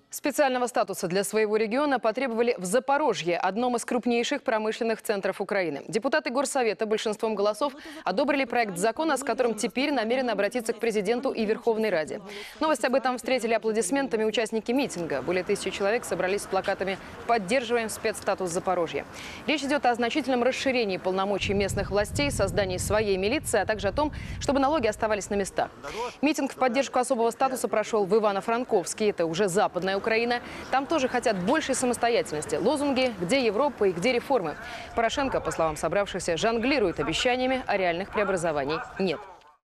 Специального статуса для своего региона потребовали в Запорожье, одном из крупнейших промышленных центров Украины. Депутаты Горсовета большинством голосов одобрили проект закона, с которым теперь намерены обратиться к президенту и Верховной Раде. Новость об этом встретили аплодисментами участники митинга. Более 1000 человек собрались с плакатами «Поддерживаем спецстатус Запорожья». Речь идет о значительном расширении полномочий местных властей, создании своей милиции, а также о том, чтобы налоги оставались на местах. Митинг в поддержку особого статуса прошел в Ивано-Франковске. Это уже западная Украина. Там тоже хотят большей самостоятельности. Лозунги «Где Европа» и «Где реформы?». Порошенко, по словам собравшихся, жонглирует обещаниями, а реальных преобразований нет.